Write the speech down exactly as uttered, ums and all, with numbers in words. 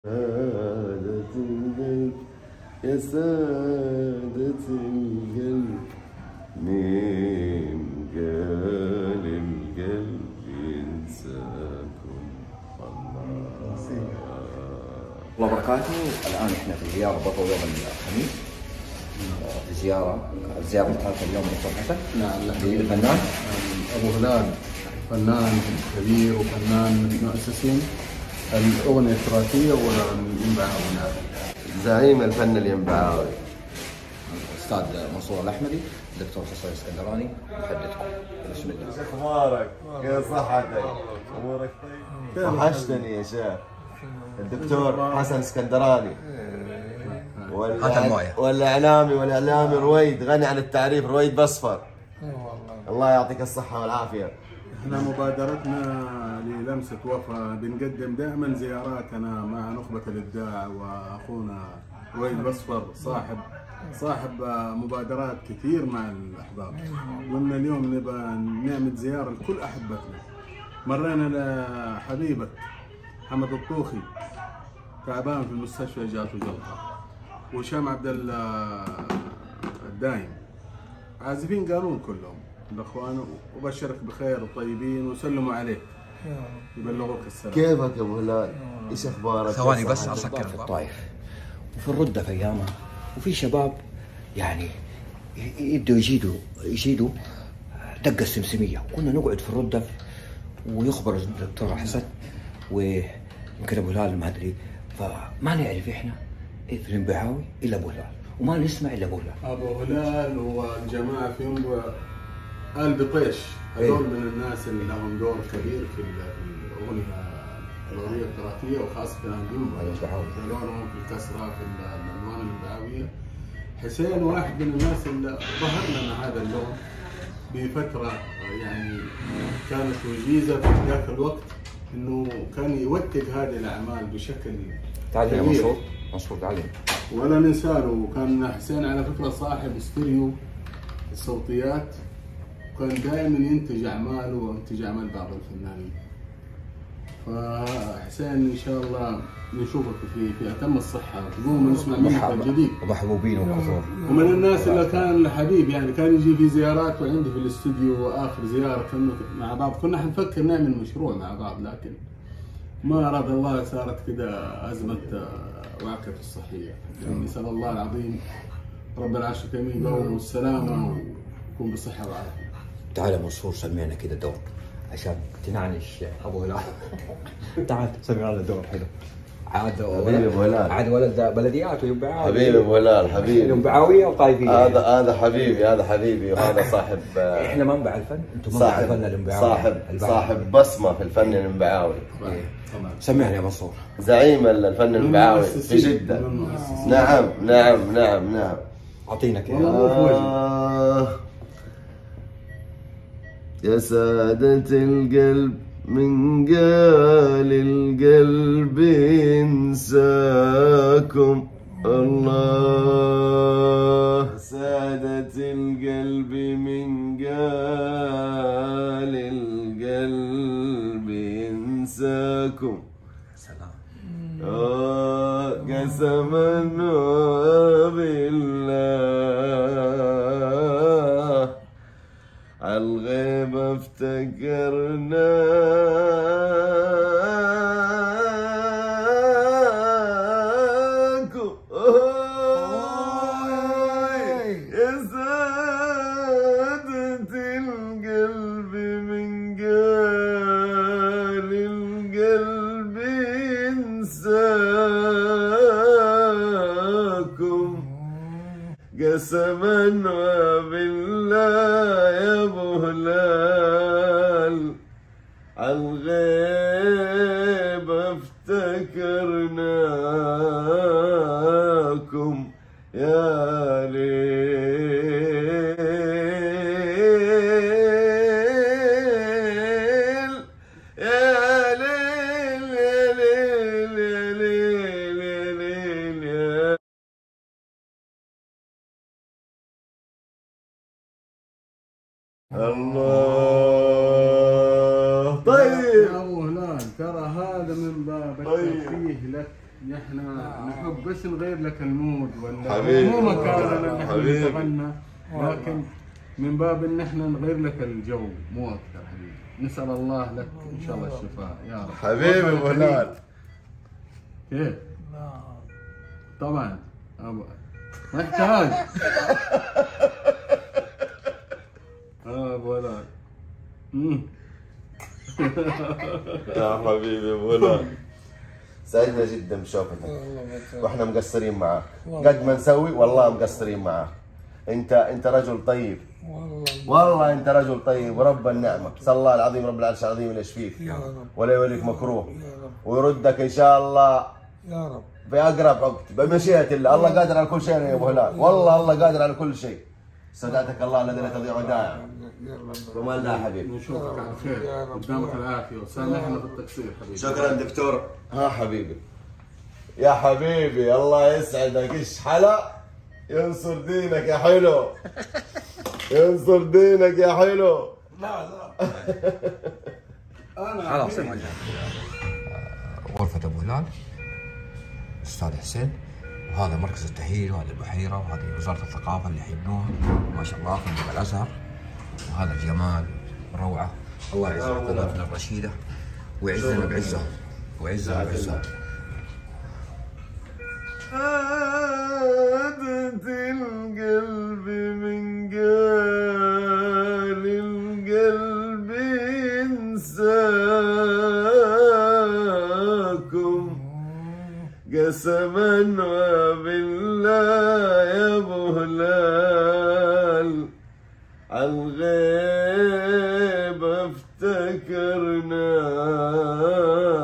سادة القلب يا سادة القلب، مين قال القلب ينساكم؟ الله الله وبركاته. الآن احنا في زيارة بطل يوم الخميس، في زيارة الزيارة الثالثة اليوم دكتور حسن. نعم. الفنان أبو هلال فنان كبير وفنان من مؤسسين الأغنية التراثية والينبعاوي. زعيم الفن الينبعاوي الأستاذ منصور الأحمدي، الدكتور حسن الاسكندراني محدثكم. بسم الله. شو اخبارك؟ كيف صحتك؟ امورك طيب؟ وحشتني يا شيخ. الدكتور حسن اسكندراني هات والاعلامي والاعلامي رويد، غني عن التعريف، رويد بصفر. الله يعطيك الصحة والعافية. احنا مبادرتنا للمسة وفا بنقدم دائما زياراتنا مع نخبة الإبداع، وأخونا رويد بصفر صاحب صاحب مبادرات كثير مع الأحباب. قلنا اليوم نبى نعمل زيارة لكل أحبتنا. مرينا لحبيبك محمد الطوخي تعبان في المستشفى جاته جلطة، وهشام عبد الدايم، عازفين قانون كلهم الاخوان، وبشرك بخير وطيبين وسلموا عليك يبلغوك السلام. كيفك يا ابو هلال؟ ايش اخبارك؟ ثواني بس اسكر. في الطائف وفي الردة في ايامها، وفي شباب يعني يبدوا يجيدوا يجيدوا دقة السمسمية، وكنا نقعد في الردة ويخبر الدكتور حسن ويمكن ابو هلال ما ادري، فما نعرف احنا في الينبعاوي الا ابو هلال، وما نسمع الا ابو هلال. ابو هلال والجماعه في ينبع آل بطيش هذول من الناس اللي لهم دور كبير في الاغنيه الاغنيه التراثيه، وخاصه الينبع دورهم في الكسره في الالوان الينبعاويه. حسين واحد من الناس اللي ظهر لنا هذا اللون بفتره، يعني كانت وجيزه في ذاك الوقت، انه كان يوثق هذه الاعمال بشكل تعال يا منصور. منصور تعال. ولا ننسى له. وكان حسين على فكره صاحب استوديو الصوتيات، وكان دائما ينتج اعماله وينتج اعمال بعض الفنانين. فحسين ان شاء الله نشوفك في في اتم الصحه، وتقوم نسمع منك الجديد. ومحبوبين وكثر. ومن الناس اللي كان حبيب، يعني كان يجي في زيارات وعندي في الاستوديو، واخر زياره كنا مع بعض كنا حنفكر نعمل مشروع مع بعض، لكن ما اراد الله، صارت كده ازمه وعكه الصحيه. يعني نسال الله العظيم رب العرش الكريم يقوم السلامه ويكون بصحه وعافيه. تعال يا منصور سمعنا كده دور عشان تنعنش ابو هلال. تعال سمع لنا دور حلو. عاد حبيبي ابو هلال، عاد ولد بلديات وينبعاوي. حبيبي ابو هلال، حبيبي ينبعاويه وطايفيه. هذا هذا حبيبي، هذا حبيبي، وهذا صاحب. احنا منبع الفن، انتم منبع الفن الينبعاوي. صاحب صاحب بصمه في الفن الينبعاوي. سمعني يا منصور. زعيم الفن الينبعاوي في جده. نعم نعم نعم نعم. اعطينا كده. آه يا سادة القلب، من قال القلب ينساكم؟ الله. سادة القلب، من قال القلب ينساكم؟ سلام. آه قسما بالله عالغيب افتكرناكم. يا سادة القلب، من قال القلب ينساكم؟ قسما وبالله يا ابو هلال عالغيب افتكرناكم يا ليل يا ليل يا ليل يا ليل يا ليل يا الله. طيب يا ابو هلال، ترى هذا من باب الترفيه لك احنا نحب بس نغير لك المود ولا حبيبي مو مكاننا ان احنا حبيبي. نتغنى، لكن من باب ان احنا نغير لك الجو مو اكثر حبيبي. نسال الله لك ان شاء الله الشفاء يا رب. حبيبي ابو هلال. كيف؟ طبعا أبو. ما يحتاج. اه ابو هلال. يا حبيبي ابو هلال، سعدنا جدا بشوفتك، واحنا مقصرين معاك قد ما نسوي، والله مقصرين معاك. انت انت رجل طيب والله، والله انت رجل طيب ورب النعمه. صلى الله العظيم رب العرش العظيم ان يشفيك ولا يوليك مكروه ويردك ان شاء الله يا رب في اقرب وقت بمشيئه الله. الله قادر على كل شيء يا ابو هلال، والله الله قادر على كل شيء. استودعتك الله الذي لا تضيع ودائعه. وما لنا حبيبي. نشوفك على خير قدامك العافيه وسامحنا بالتقصير حبيبي. شكرا دكتور. ها حبيبي يا حبيبي الله يسعدك. ايش حلا ينصر دينك يا حلو، ينصر دينك يا حلو. لا لا انا خلاص يا معلم. غرفة ابو هلال استاذ حسين، وهذا مركز التأهيل، وهذه البحيرة، وهذه وزارة الثقافة اللي يحيونوها ما شاء الله، فندق الازهر، وهذا الجمال والروعة. الله يعز قضاتنا الرشيدة ويعزنا بعزهم ويعزنا بعزهم. عادت القلب من قال القلب ينساكم قسما وبالله يا ابو هلال، عالغيب افتكرناك